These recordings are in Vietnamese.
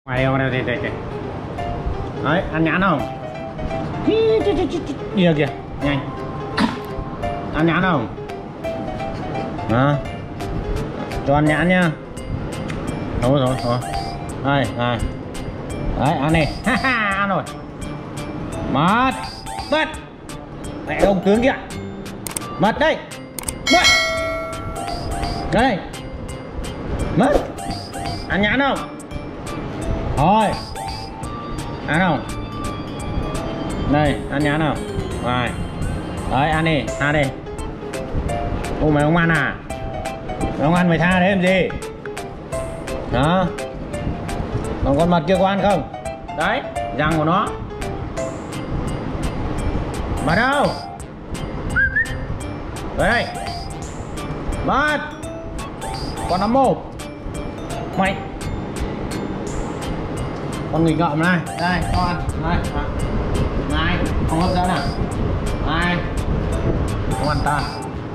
Mày không đâu, đây. Đấy, ăn nhãn không? Đi ra kìa, nhanh. Ăn nhãn không? Đó. Cho ăn nhãn nhá. Thôi. Đây. Đấy, ăn đi. Ăn rồi. Mất. Mẹ ông tướng kìa. Mất đây. Mất. Đây. Mất. Ăn nhãn không? Thôi. Ăn không? Đây, ăn nhãn không? Rồi. Đấy, ăn đi, tha đi. Ô mày không ăn à? Mày không ăn mày tha đấy làm gì? Đó. Còn con mật kia có ăn không? Đấy, răng của nó. Mật đâu? Đây. Mật. Con nắm một. Mày. Con nghịch ngợm này. Đây, con. Đây. Này, không hấp dẫn à? Này. Không ăn ta.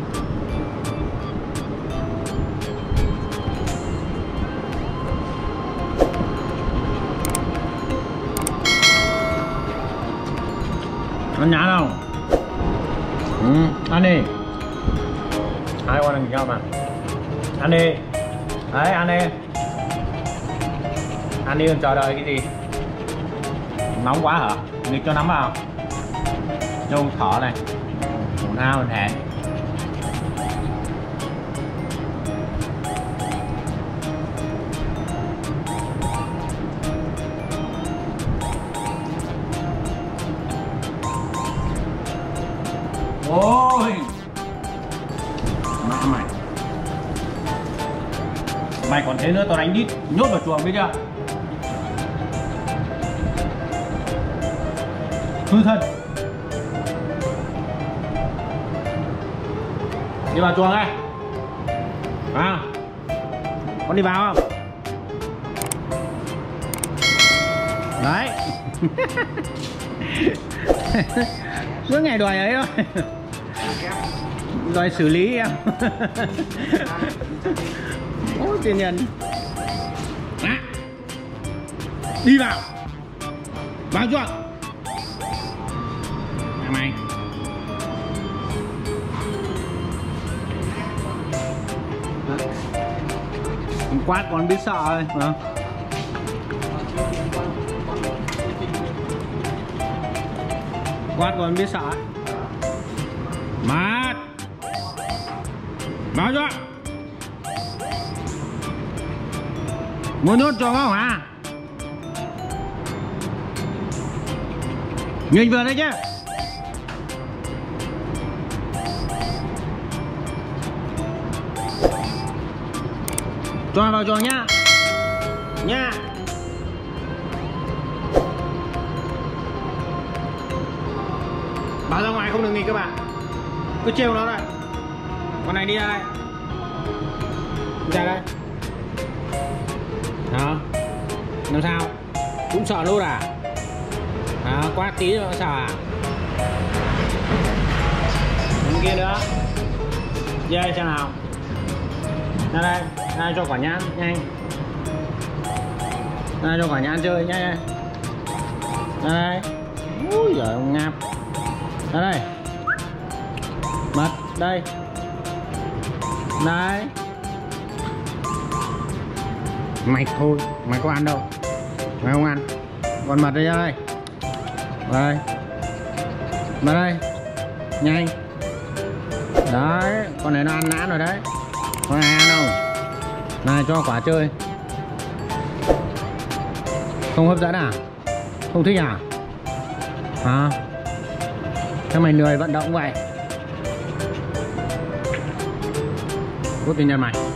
Ăn nhãn không? Ăn đi. Hai con nghịch ngợm à? Ăn đi. Đấy, ăn đi. Ăn đi, còn chờ đợi cái gì? Nóng quá hả? Nghịch cho nắm vào. Cho ông thỏ này. Một hao một hẻ. Ôi mẹ mày. Mày còn thế nữa tao đánh đít. Nhốt vào chuồng biết chưa? Hư thân. Đi vào chuồng đây. À, con đi vào không? Đấy. Suốt ngày đòi ấy thôi. Đòi xử lý em. Ôi tiền nhân. À, đi vào. Vào chuồng. Mày quát còn biết sợ rồi hả? Quát còn biết sợ. Mát báo cho muốn nốt cho không hả? Nhìn vừa đấy chứ. Cho vào chuồng nhá. Nha. Bảo ra ngoài không được nghịch các bạn. Cứ trêu nó đây. Con này đi ra đây. Đi ra đây. Đó. Làm sao? Cũng sợ luôn à? Đó, quát tí nữa sợ à? Bên kia nữa. Dê xem nào. Ra đây, ra cho quả nhãn nhanh. Ra cho quả nhãn chơi nhanh. Ra đây. Úi giời ông ngáp. Ra đây. Mật đây. Đấy. Mày thôi, mày có ăn đâu. Mày không ăn. Còn mật đây ra đây. Đây. Mật đây. Nhanh. Đấy, con này nó ăn nhãn rồi đấy. Con này ăn không? Này cho quả chơi. Không hấp dẫn à? Không thích à? Hả? Thế mày lười vận động vậy? Cút đi nhân mày.